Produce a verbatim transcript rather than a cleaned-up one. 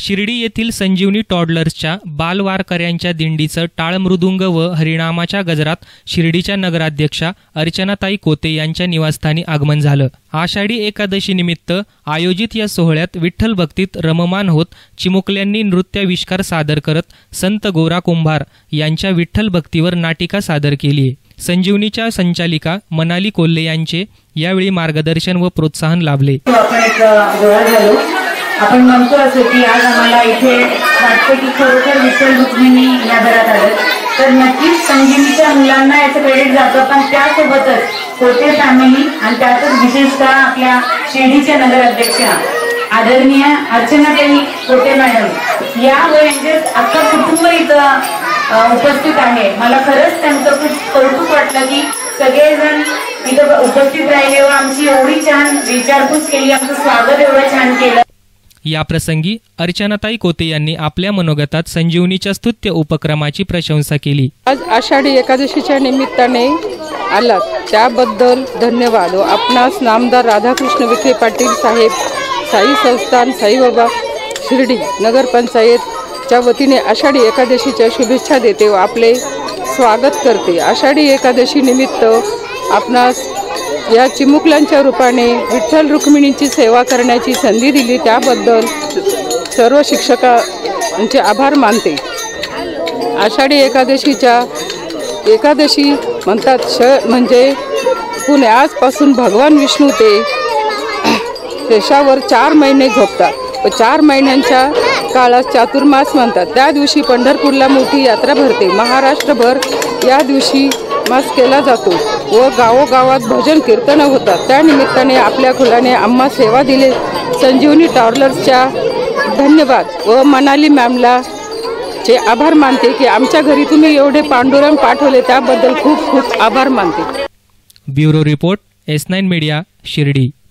शिर्डी येथील संजीवनी टॉडलर्सच्या बालवारकऱ्यांच्या दिंडीचं टाळमृदुंग व हरिनामाच्या गजरात शिर्डीच्या नगराध्यक्षा अर्चनाताई कोते यांच्या निवासस्थानी आगमन झालं। आषाढी एकादशी निमित्त आयोजित या सोहळ्यात विठ्ठल भक्तीत रममान होत चिमुकल्यांनी नृत्याविष्कार सादर करत संत गोरा कुंभार यांच्या विठ्ठल भक्तीवर नाटिका सादर केली आहे। संजीवनीच्या संचालिका मनाली कोल्हे यांचे यावेळी मार्गदर्शन व प्रोत्साहन लाभले। आपण म्हणतो असं की आज आम्हाला इथे वाटतं की खरोखर विठ्ठल रुक्मिणी या घरात आलं तर नक्कीच संजीवनीच्या मुलांना याचं क्रेडिट जातं, पण त्यासोबतच कोते फॅमिली आणि त्यातच विशेषतः आपल्या शिर्डीच्या नगराध्यक्षा आदरणीय अर्चनाताई कोते मॅडम या व यांच्यात अख्खा कुटुंब इथं उपस्थित आहे। मला खरंच त्यांचं खूप कौतुक वाटलं की सगळेजण इथं उपस्थित राहिले व आमची एवढी छान विचारपूस केली, आमचं स्वागत एवढं छान केलं। या प्रसंगी अर्चनाताई कोते यांनी आपल्या मनोगतात संजीवनीच्या स्तुत्य उपक्रमाची प्रशंसा केली। आज आषाढी एकादशीच्या निमित्ताने आलात त्याबद्दल धन्यवाद। आपणास नामदार राधाकृष्ण विखे पाटील साहेब, साई संस्थान, साईबाबा शिर्डी नगरपंचायतच्या वतीने आषाढी एकादशीच्या शुभेच्छा देते व आपले स्वागत करते। आषाढी एकादशी निमित्त आपणास या चिमुकल्यांच्या रूपाने विठ्ठल रुक्मिणीची सेवा करण्याची संधी दिली त्याबद्दल सर्व शिक्षकांचे आभार मानते। आषाढी एकादशीच्या एकादशी म्हणतात श म्हणजे पुणे आजपासून भगवान विष्णू ते शेषावर चार महिने झोपतात व चार महिन्यांच्या काळात चातुर्मास म्हणतात। त्या दिवशी पंढरपूरला मोठी यात्रा भरते। महाराष्ट्रभर या दिवशी मास केला जातो व गावोगावात भजन कीर्तन होतात। त्या निमित्ताने आपल्या कुलाने आम्हा सेवा दिले संजीवनी टॉडलर्सच्या धन्यवाद व मनाली मॅमला चे आभार मानते की आमच्या घरी तुम्ही एवढे पांडुरंग पाठवले त्याबद्दल खूप खूप आभार मानते। Bureau report S nine media Shirdi.